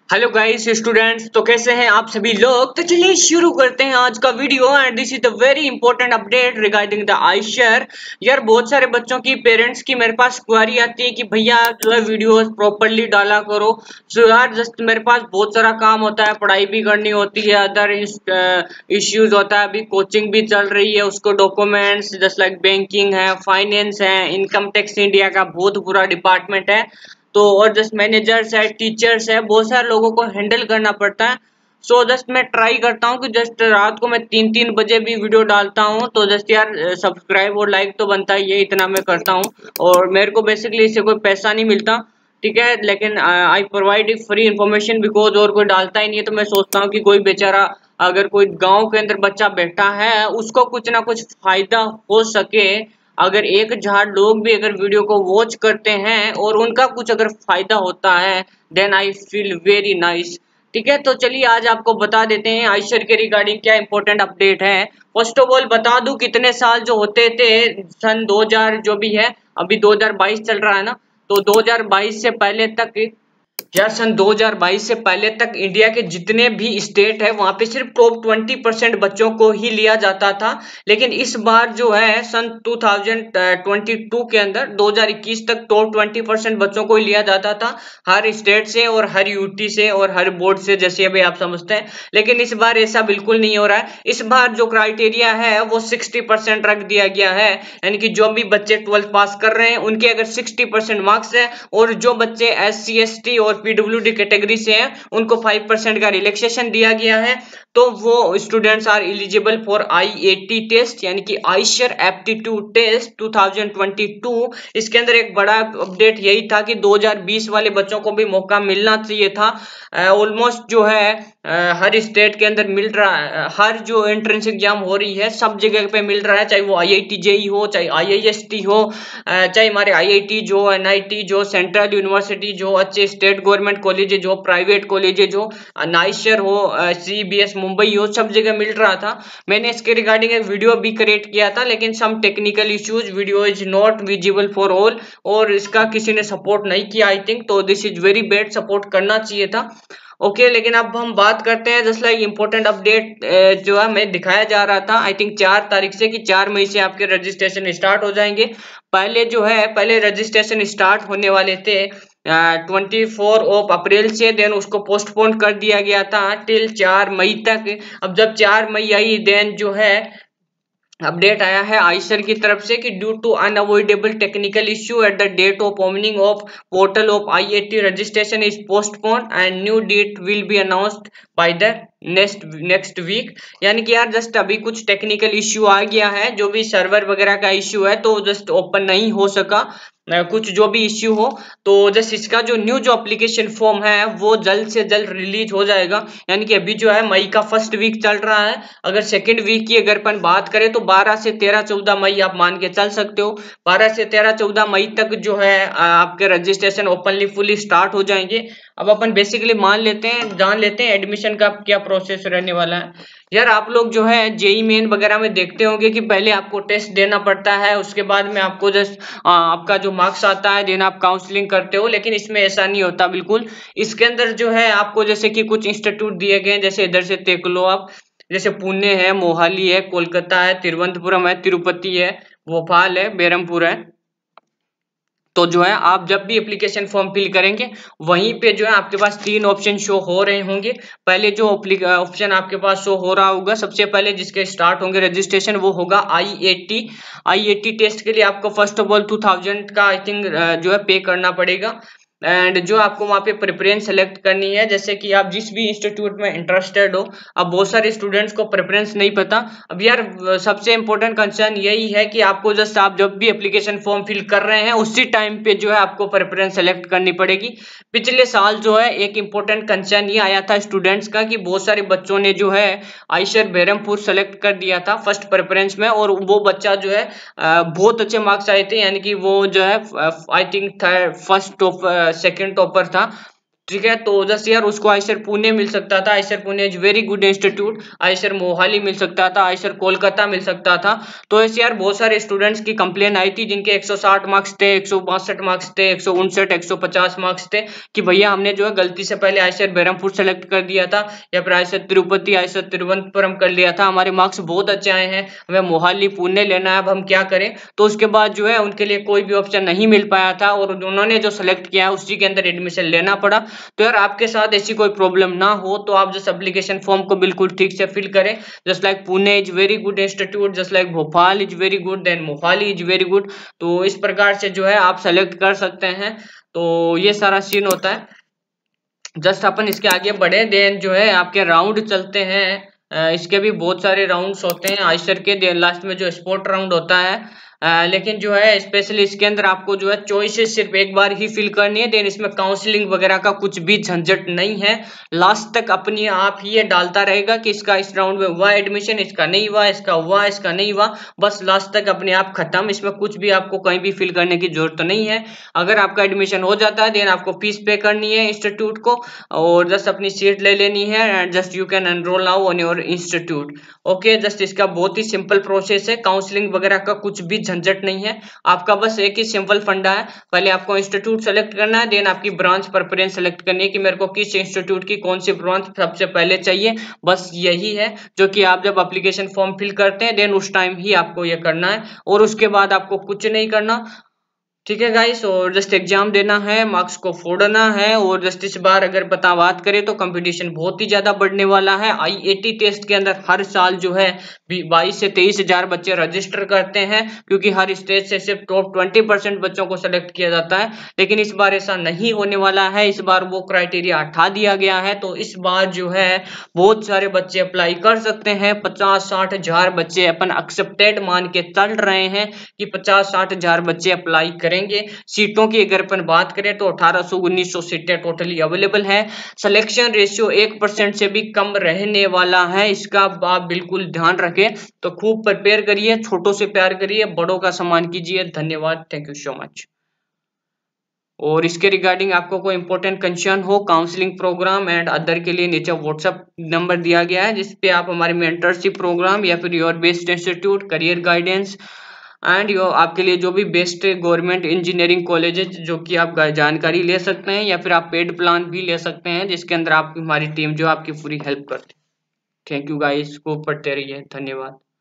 Hello guys students, तो कैसे हैं आप सभी लोग। तो चलिए शुरू करते हैं आज का video and this is the very important update regarding the IISER. यार बहुत सारे बच्चों की पेरेंट्स की मेरे पास क्वेरी आती है कि भैया जो है वीडियोस प्रॉपर्ली डाला करो। सो यार जस्ट मेरे पास बहुत सारा काम होता है, पढ़ाई भी करनी होती है, अदर इश्यूज होता है, अभी कोचिंग भी चल रही है, उसको डॉक्यूमेंट्स जस्ट लाइक बैंकिंग है, फाइनेंस है, इनकम टैक्स इंडिया का बहुत बुरा डिपार्टमेंट है। तो और जस्ट मैनेजर्स है, टीचर्स है, बहुत सारे लोगों को हैंडल करना पड़ता है। सो जस्ट मैं ट्राई करता हूँ कि जस्ट रात को मैं 3-3 बजे भी वीडियो डालता हूँ। तो जस्ट यार सब्सक्राइब और लाइक तो बनता ही है, इतना मैं करता हूँ। और मेरे को बेसिकली इससे कोई पैसा नहीं मिलता, ठीक है, लेकिन I provide free information because और कोई डालता ही नहीं है। तो मैं सोचता हूँ कि कोई बेचारा अगर कोई गांव के अंदर बच्चा बैठा है उसको कुछ ना कुछ फायदा हो सके। अगर 1,000 लोग भी अगर वीडियो को वॉच करते हैं और उनका कुछ अगर फायदा होता है then I feel very nice. ठीक है, तो चलिए आज आपको बता देते हैं आइशर के रिगार्डिंग क्या इंपॉर्टेंट अपडेट है। फर्स्ट ऑफ ऑल बता दूं कितने साल जो होते थे, सन 2000 जो भी है, अभी 2022 चल रहा है ना, तो 2022 से पहले तक, यार सन 2022 से पहले तक इंडिया के जितने भी स्टेट है वहां पे सिर्फ टॉप 20% बच्चों को ही लिया जाता था। लेकिन इस बार जो है सन 2022 के अंदर 2021 तक टॉप 20% बच्चों को ही लिया जाता था, हर स्टेट से और हर यूटी से और हर बोर्ड से, जैसे अभी आप समझते हैं। लेकिन इस बार ऐसा बिल्कुल नहीं हो रहा है। इस बार जो क्राइटेरिया है वो 60% रख दिया गया है, यानी कि जो भी बच्चे 12th पास कर रहे हैं उनके अगर 60% मार्क्स है और जो बच्चे SC ST और PWD कैटेगरी से हैं उनको 5% का रिलैक्सेशन दिया गया है। तो वो students are eligible for IAT test, यानी कि आइशर एप्टीट्यूड टेस्ट 2022। इसके अंदर एक बड़ा अपडेट यही था कि 2020 वाले बच्चों को भी मौका मिलना चाहिए था। ऑलमोस्ट जो है हर स्टेट के अंदर मिल रहा है, हर जो एंट्रेंस एग्जाम हो रही है सब जगह पे मिल रहा है, चाहे वो IIT JEE हो, चाहे IIST हो, चाहे हमारे IIT जो, NIT जो, सेंट्रल यूनिवर्सिटी जो, अच्छे स्टेट गवर्नमेंट कॉलेज जो, प्राइवेट कॉलेज जो, नाइशर हो, CBS मुंबई हो, सब जगह मिल रहा था। मैंने इसके रिगार्डिंग एक वीडियो भी क्रिएट किया था, लेकिन some technical issues, video is not visible for all, और इसका किसी ने सपोर्ट नहीं किया आई थिंक। तो this is very bad, support करना चाहिए था। ओके लेकिन अब हम बात करते हैं जस्ट लाइक इम्पोर्टेंट अपडेट जो है मैं दिखाया जा रहा था आई थिंक 4 तारीख से, कि 4 मई से आपके रजिस्ट्रेशन स्टार्ट हो जाएंगे। पहले जो है पहले रजिस्ट्रेशन स्टार्ट होने वाले थे 24 अप्रैल से, देन उसको पोस्टपोन कर दिया गया था टिल 4 मई तक। अब जब 4 मई आई देन जो है अपडेट आया है आइसर की तरफ से कि due to unavoidable technical issue at the date of opening of portal of IAT registration is postpone and new date will be announced by the next week. यानी कि यार जस्ट अभी कुछ टेक्निकल इश्यू आ गया है, जो भी सर्वर वगैरह का इश्यू है तो जस्ट ओपन नहीं हो सका, कुछ जो भी इश्यू हो। तो जस्ट इसका जो न्यू जो एप्लीकेशन फॉर्म है वो जल्द से जल्द रिलीज हो जाएगा। यानी कि अभी जो है मई का फर्स्ट वीक चल रहा है, अगर सेकेंड वीक की अगर अपन बात करें तो 12 से 13-14 मई आप मान के चल सकते हो। 12 से 13-14 मई तक जो है आपके रजिस्ट्रेशन ओपनली फुली स्टार्ट हो जाएंगे। अब अपन बेसिकली मान लेते हैं, जान लेते हैं एडमिशन का क्या प्रोसेस रहने वाला है। यार आप लोग जो है जेई मेन वगैरह में देखते होंगे कि पहले आपको टेस्ट देना पड़ता है, उसके बाद में आपको जस्ट आपका जो मार्क्स आता है देन आप काउंसलिंग करते हो, लेकिन इसमें ऐसा नहीं होता बिल्कुल। इसके अंदर जो है आपको जैसे कि कुछ इंस्टीट्यूट दिए गए हैं, जैसे इधर से देख लो आप, जैसे पुणे है, मोहाली है, कोलकाता है, तिरुवनंतपुरम है, तिरुपति है, भोपाल है, बेरमपुर है। तो जो है आप जब भी एप्लीकेशन फॉर्म फिल करेंगे वहीं पे जो है आपके पास 3 ऑप्शन शो हो रहे होंगे। पहले जो ऑप्शन आपके पास शो हो रहा होगा, सबसे पहले जिसके स्टार्ट होंगे रजिस्ट्रेशन, वो होगा IAT टेस्ट के लिए आपको फर्स्ट ऑफ ऑल 2000 का आई थिंक जो है पे करना पड़ेगा। एंड जो आपको वहाँ पे प्रेफरेंस सेलेक्ट करनी है, जैसे कि आप जिस भी इंस्टीट्यूट में इंटरेस्टेड हो। अब बहुत सारे स्टूडेंट्स को प्रेफरेंस नहीं पता। अब यार सबसे इंपॉर्टेंट कंसर्न यही है कि आपको जस्ट आप जब भी एप्लीकेशन फॉर्म फिल कर रहे हैं उसी टाइम पे जो है आपको प्रेफरेंस सेलेक्ट करनी पड़ेगी। पिछले साल जो है एक इंपॉर्टेंट कंसर्न ये आया था स्टूडेंट्स का कि बहुत सारे बच्चों ने जो है आइशर बहरमपुर सेलेक्ट कर दिया था फर्स्ट प्रेफरेंस में, और वो बच्चा जो है बहुत अच्छे मार्क्स आए थे, यानी कि वो जो है I think first top second topper था। ठीक है। तो जैसे यार उसको आईसर पुणे मिल सकता था, IISER Pune is very good institute, IISER Mohali मिल सकता था, आईसर कोलकाता मिल सकता था। तो ऐसे यार बहुत सारे स्टूडेंट्स की कंप्लेन आई थी जिनके 160 मार्क्स थे, 162 मार्क्स थे, 159, 150 मार्क्स थे कि भैया हमने जो है गलती से पहले आईसर बेरमपुर सेलेक्ट कर दिया था या फिर आईसर तिरुपति, आईसर तिरुवनंतपुरम कर लिया था, हमारे मार्क्स बहुत अच्छे आए हैं, हमें मोहाली पुणे लेना है, अब हम क्या करें। तो उसके बाद जो है उनके लिए कोई भी ऑप्शन नहीं मिल पाया था और उन्होंने जो सेलेक्ट किया उसी के अंदर एडमिशन लेना पड़ा। तो यार आपके साथ ऐसी कोई प्रॉब्लम ना हो तो आप जस्ट एप्लीकेशन फॉर्म को बिल्कुल ठीक से फिल करें। Just like Pune is very good institute, just like Bhopal is very good, then Mohali is very good. तो इस प्रकार से जो है आप सेलेक्ट कर सकते हैं। तो ये सारा सीन होता है। जस्ट अपन इसके आगे बढ़े, देन जो है आपके राउंड चलते हैं। इसके भी बहुत सारे राउंड्स होते हैं आइसर के, देन लास्ट में जो स्पोर्ट राउंड होता है। लेकिन जो है स्पेशली इसके अंदर आपको जो है चॉइसेस सिर्फ एक बार ही फिल करनी है, देन इसमें काउंसलिंग वगैरह का कुछ भी झंझट नहीं है। लास्ट तक अपनी आप ही ये डालता रहेगा कि इसका इस राउंड में हुआ एडमिशन, इसका नहीं हुआ, इसका हुआ, इसका नहीं हुआ, बस लास्ट तक अपने आप खत्म। इसमें कुछ भी आपको कहीं भी फिल करने की जरूरत नहीं है। अगर आपका एडमिशन हो जाता है देन आपको फीस पे करनी है इंस्टीट्यूट को और जस्ट अपनी सीट ले लेनी है and just you can enroll now on your institute. Okay, just इसका बहुत ही सिंपल प्रोसेस है, काउंसलिंग वगैरह का कुछ भी झंझट नहीं है। आपका बस एक ही सिंपल फंडा है, पहले आपको इंस्टीट्यूट सेलेक्ट करना है, देन आपकी ब्रांच प्रेफरेंस सेलेक्ट करनी है कि मेरे को किस इंस्टीट्यूट की कौन सी ब्रांच सबसे पहले चाहिए। बस यही है जो कि आप जब एप्लीकेशन फॉर्म फिल करते हैं देन उस टाइम ही आपको ये करना है और उसके बाद आपको कुछ नहीं करना। ठीक है गाइस, और जस्ट एग्जाम देना है, मार्क्स को फोड़ना है। और जस्ट इस बार अगर बात करें तो कंपटीशन बहुत ही ज्यादा बढ़ने वाला है। आईएटी टेस्ट के अंदर हर साल जो है 22 से 23 हजार बच्चे रजिस्टर करते हैं क्योंकि हर स्टेट से सिर्फ टॉप 20% बच्चों को सिलेक्ट किया जाता है। लेकिन इस बार ऐसा नहीं होने वाला है, इस बार वो क्राइटेरिया हटा दिया गया है। तो इस बार जो है बहुत सारे बच्चे अप्लाई कर सकते हैं, 50-60 हजार बच्चे अपन एक्सेप्टेड मान के चल रहे हैं कि 50-60 हजार बच्चे अप्लाई करेंगे। सीटों की अगर अपन बात करें तो 1800-1900 सीटें टोटली अवेलेबल है। सिलेक्शन रेशियो 1% से भी कम रहने वाला है, इसका आप बिल्कुल ध्यान रखें। तो खूब प्रिपेयर करिए, छोटों से प्यार करिए, बड़ों का सम्मान कीजिए। धन्यवाद, थैंक यू सो मच। और इसके रिगार्डिंग आपको कोई इंपॉर्टेंट कंसर्न हो काउंसलिंग प्रोग्राम एंड अदर के लिए नीचे व्हाट्सएप नंबर दिया गया है जिसपे आप हमारे मेंटरशिप प्रोग्राम या फिर your best institute career guidance and यो आपके लिए जो भी बेस्ट गवर्नमेंट इंजीनियरिंग कॉलेजेस जो कि आप जानकारी ले सकते हैं या फिर आप पेड प्लान भी ले सकते हैं जिसके अंदर आप हमारी टीम जो आपकी पूरी हेल्प करती है। थैंक यू गाइस, को पढ़ते रहिए, धन्यवाद।